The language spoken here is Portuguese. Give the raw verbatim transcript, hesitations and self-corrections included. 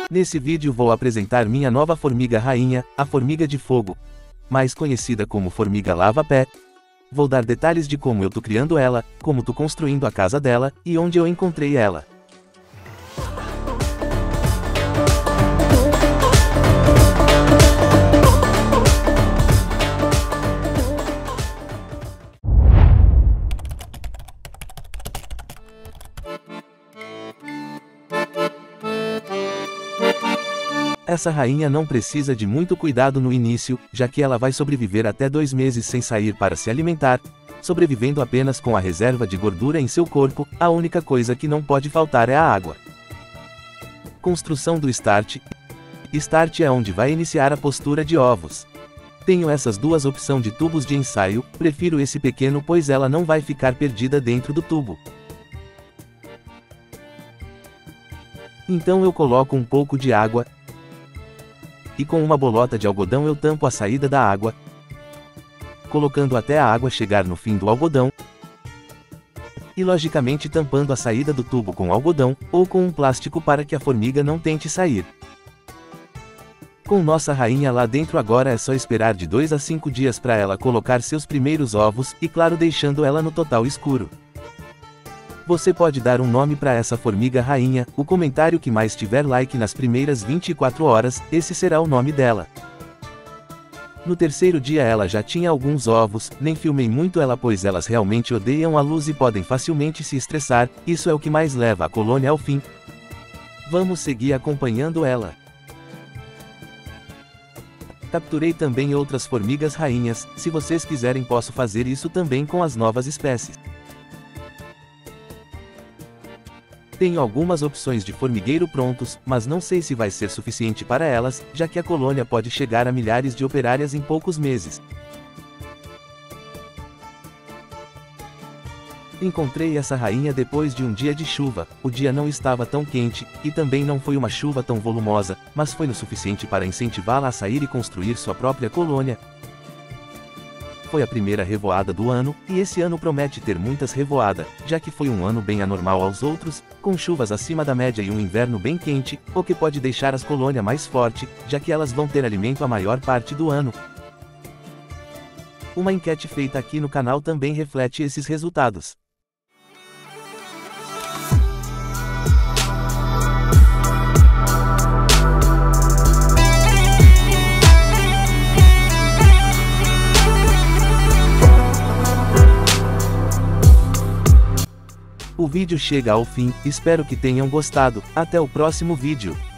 Nesse vídeo vou apresentar minha nova formiga rainha, a formiga de fogo, mais conhecida como formiga lava-pé. Vou dar detalhes de como eu tô criando ela, como tô construindo a casa dela, e onde eu encontrei ela. Essa rainha não precisa de muito cuidado no início, já que ela vai sobreviver até dois meses sem sair para se alimentar, sobrevivendo apenas com a reserva de gordura em seu corpo. A única coisa que não pode faltar é a água. Construção do Start. Start é onde vai iniciar a postura de ovos. Tenho essas duas opções de tubos de ensaio, prefiro esse pequeno pois ela não vai ficar perdida dentro do tubo. Então eu coloco um pouco de água, e com uma bolota de algodão eu tampo a saída da água, colocando até a água chegar no fim do algodão, e logicamente tampando a saída do tubo com algodão, ou com um plástico para que a formiga não tente sair. Com nossa rainha lá dentro agora é só esperar de dois a cinco dias para ela colocar seus primeiros ovos, e claro deixando ela no total escuro. Você pode dar um nome para essa formiga rainha, o comentário que mais tiver like nas primeiras vinte e quatro horas, esse será o nome dela. No terceiro dia ela já tinha alguns ovos, nem filmei muito ela pois elas realmente odeiam a luz e podem facilmente se estressar, isso é o que mais leva a colônia ao fim. Vamos seguir acompanhando ela. Capturei também outras formigas rainhas, se vocês quiserem posso fazer isso também com as novas espécies. Tenho algumas opções de formigueiro prontos, mas não sei se vai ser suficiente para elas, já que a colônia pode chegar a milhares de operárias em poucos meses. Encontrei essa rainha depois de um dia de chuva. O dia não estava tão quente, e também não foi uma chuva tão volumosa, mas foi o suficiente para incentivá-la a sair e construir sua própria colônia. Foi a primeira revoada do ano, e esse ano promete ter muitas revoadas, já que foi um ano bem anormal aos outros, com chuvas acima da média e um inverno bem quente, o que pode deixar as colônias mais fortes, já que elas vão ter alimento a maior parte do ano. Uma enquete feita aqui no canal também reflete esses resultados. O vídeo chega ao fim, espero que tenham gostado, até o próximo vídeo.